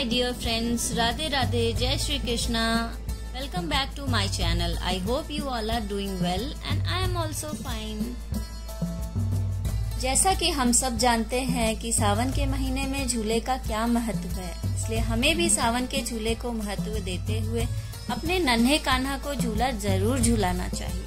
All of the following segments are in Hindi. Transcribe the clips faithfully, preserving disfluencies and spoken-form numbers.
my dear friends, Radhe Radhe, Jai Shri Krishna. Welcome back to my channel. I hope you all are doing well and I am also fine. जैसा कि हम सब जानते हैं कि सावन के महीने में झूले का क्या महत्व है, इसलिए हमें भी सावन के झूले को महत्व देते हुए अपने नन्हे कान्हा को झूला जरूर झूलाना चाहिए।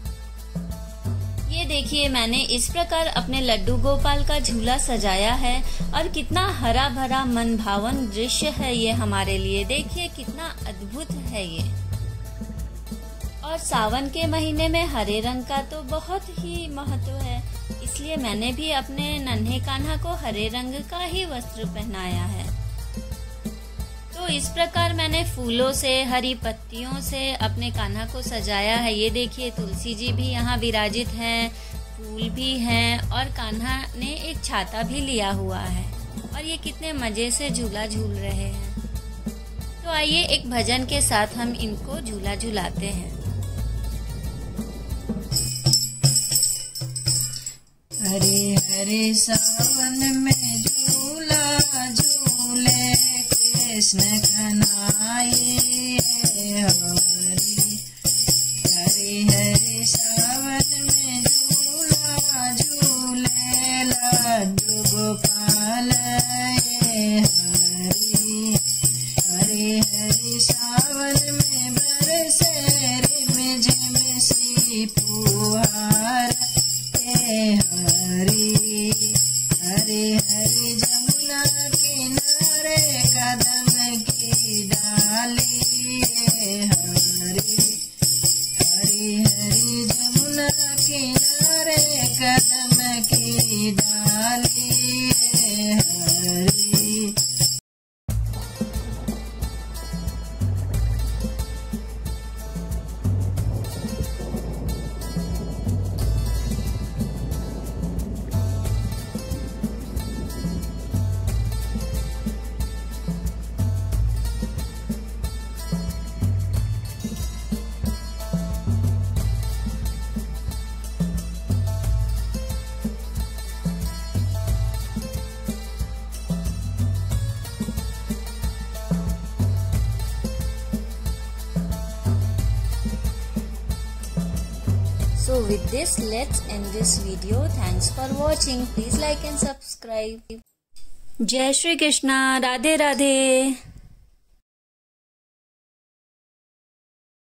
ये देखिए, मैंने इस प्रकार अपने लड्डू गोपाल का झूला सजाया है और कितना हरा भरा मन भावन दृश्य है ये हमारे लिए। देखिए कितना अद्भुत है ये। और सावन के महीने में हरे रंग का तो बहुत ही महत्व है, इसलिए मैंने भी अपने नन्हे कान्हा को हरे रंग का ही वस्त्र पहनाया है। तो इस प्रकार मैंने फूलों से, हरी पत्तियों से अपने कान्हा को सजाया है। ये देखिए, तुलसी जी भी यहाँ विराजित हैं, फूल भी हैं और कान्हा ने एक छाता भी लिया हुआ है और ये कितने मजे से झूला झूल रहे हैं। तो आइए एक भजन के साथ हम इनको झूला झूलाते हैं। हरे हरे सावन में झूला झूले कृष्ण कन्हैया हरि। हरे हरे सावन में झूला झूले लड्डू गोपाल हरि। हरे हरे सावन में बरसे रिम झिम सी फुहार हरी। हरे हरे जमुना किनारे कदम की डाली हरी। हरी हरी जमुना किनारे कदम की डाली हरी। So with this, let's end this video. Thanks for watching. Please like and subscribe. Jai Shri Krishna. Radhe Radhe.